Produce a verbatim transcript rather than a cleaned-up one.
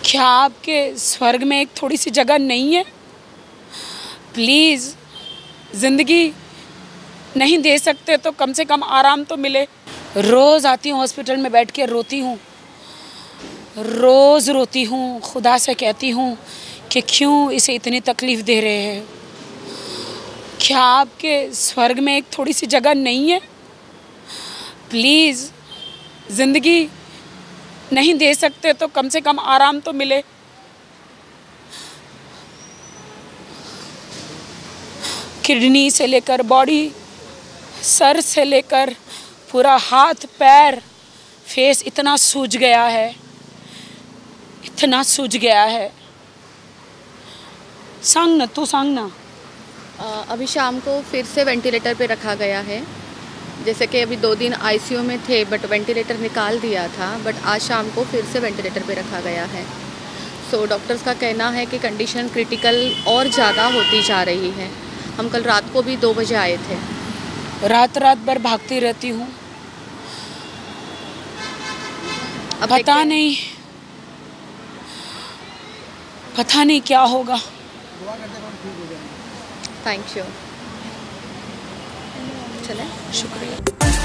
क्या आपके स्वर्ग में एक थोड़ी सी जगह नहीं है? प्लीज़, ज़िंदगी नहीं दे सकते तो कम से कम आराम तो मिले। रोज़ आती हूँ हॉस्पिटल में, बैठ के रोती हूँ, रोज़ रोती हूँ, खुदा से कहती हूँ कि क्यों इसे इतनी तकलीफ़ दे रहे हैं। क्या आपके स्वर्ग में एक थोड़ी सी जगह नहीं है? प्लीज़, ज़िंदगी नहीं दे सकते तो कम से कम आराम तो मिले। किडनी से लेकर बॉडी, सर से लेकर पूरा हाथ पैर फेस इतना सूज गया है, इतना सूज गया है। सांग ना, तू सांग ना। अभी शाम को फिर से वेंटिलेटर पे रखा गया है। जैसे कि अभी दो दिन आईसीयू में थे बट वेंटिलेटर निकाल दिया था, बट आज शाम को फिर से वेंटिलेटर पे रखा गया है। सो डॉक्टर्स का कहना है कि कंडीशन क्रिटिकल और ज़्यादा होती जा रही है। हम कल रात को भी दो बजे आए थे। रात रात भर भागती रहती हूँ, पता नहीं पता नहीं क्या होगा। Thank you. चलें, शुक्रिया।